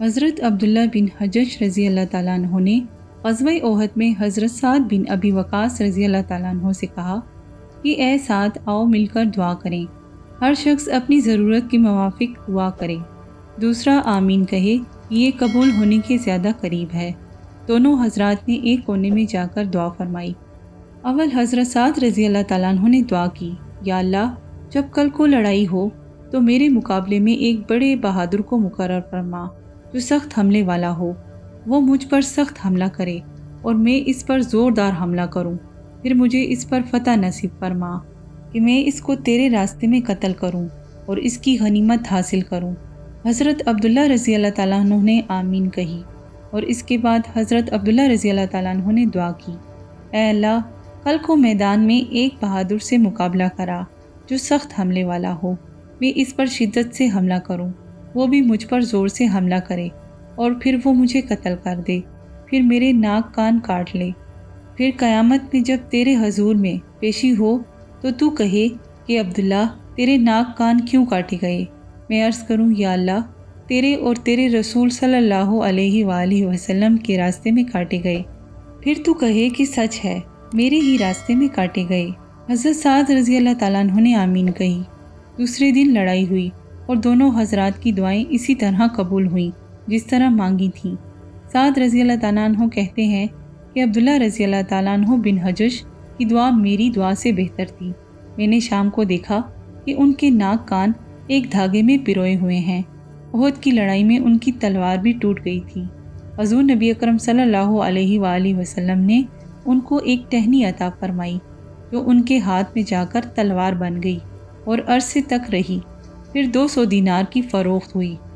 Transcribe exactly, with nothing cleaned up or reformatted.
حضرت عبداللہ بن حجج رضی اللہ تعالیٰ عنہ نے غزوہ احد میں حضرت سعد بن ابی وقاص رضی اللہ تعالیٰ عنہ سے کہا کہ اے سعد، آؤ مل کر دعا کریں، ہر شخص اپنی ضرورت کے موافق دعا کرے، دوسرا آمین کہے، یہ قبول ہونے کے زیادہ قریب ہے۔ دونوں حضرات نے ایک کونے میں جا کر دعا فرمائی۔ اول حضرت سعد رضی اللہ تعالیٰ عنہ نے دعا کی، یا اللہ، جب کل کو لڑائی ہو تو میرے مقابلے میں ایک بڑے بہادر کو مقرر فرما جو سخت حملے والا ہو، وہ مجھ پر سخت حملہ کرے اور میں اس پر زوردار حملہ کروں، پھر مجھے اس پر فتح نصیب فرما کہ میں اس کو تیرے راستے میں قتل کروں اور اس کی غنیمت حاصل کروں۔ حضرت عبداللہ رضی اللہ تعالیٰ عنہ نے آمین کہی اور اس کے بعد حضرت عبداللہ رضی اللہ تعالیٰ عنہ نے دعا کی، اے اللہ، کل کو میدان میں ایک بہادر سے مقابلہ کرا جو سخت حملے والا ہو، میں اس پر شدت سے حملہ کروں، وہ بھی مجھ پر زور سے حملہ کرے اور پھر وہ مجھے قتل کر دے، پھر میرے ناک کان کاٹ لے، پھر قیامت میں جب تیرے حضور میں پیشی ہو تو تو کہے کہ عبداللہ، تیرے ناک کان کیوں کاٹے گئے؟ میں عرض کروں، یا اللہ، تیرے اور تیرے رسول صلی اللہ علیہ وآلہ وسلم کے راستے میں کاٹے گئے، پھر تو کہے کہ سچ ہے، میرے ہی راستے میں کاٹے گئے۔ حضرت سعد رضی اللہ تعالیٰ عنہ نے آمین کہی۔ دوسرے دن لڑائی ہوئی اور دونوں حضرات کی دعائیں اسی طرح قبول ہوئیں جس طرح مانگی تھیں۔ سعد رضی اللہ تعالیٰ عنہ کہتے ہیں کہ عبداللہ رضی اللہ تعالیٰ عنہ بن حجج کی دعا میری دعا سے بہتر تھی۔ میں نے شام کو دیکھا کہ ان کے ناک کان ایک دھاگے میں پروئے ہوئے ہیں۔ احد کی لڑائی میں ان کی تلوار بھی ٹوٹ گئی تھی۔ حضور نبی اکرم صلی اللہ علیہ وآلہ وسلم نے ان کو ایک ٹہنی عطا فرمائی جو ان کے ہاتھ میں جا کر تلوار بن گئی اور عرصے تک رہی، پھر دو سو دینار کی فروخت ہوئی۔